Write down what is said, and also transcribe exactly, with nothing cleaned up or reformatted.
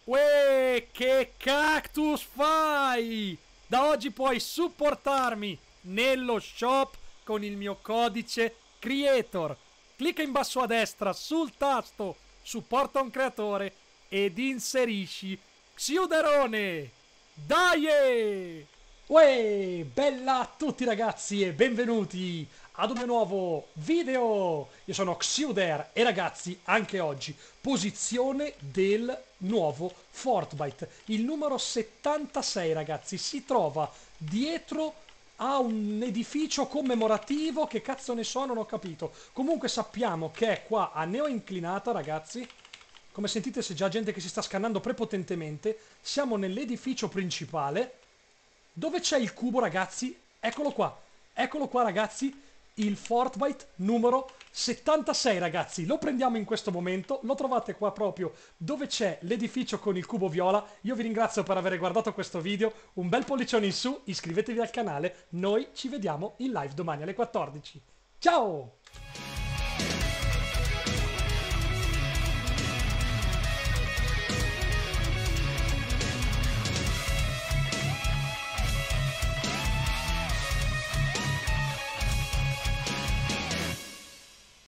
Uè, che cactus fai? Da oggi puoi supportarmi nello shop con il mio codice Creator. Clicca in basso a destra sul tasto supporta un creatore ed inserisci Xiuderone. Dai! Uè, bella a tutti ragazzi e benvenuti ad un mio nuovo video. Io sono Xiuder e ragazzi, anche oggi, posizione del nuovo Fortbyte. Il numero settantasei ragazzi, si trova dietro a un edificio commemorativo, che cazzo ne so, non ho capito. Comunque sappiamo che è qua a neo inclinata ragazzi. Come sentite c'è già gente che si sta scannando prepotentemente. Siamo nell'edificio principale. Dove c'è il cubo, ragazzi? Eccolo qua. Eccolo qua, ragazzi. Il Fortbyte numero settantasei, ragazzi. Lo prendiamo in questo momento. Lo trovate qua proprio dove c'è l'edificio con il cubo viola. Io vi ringrazio per aver guardato questo video. Un bel pollicione in su. Iscrivetevi al canale. Noi ci vediamo in live domani alle quattordici. Ciao!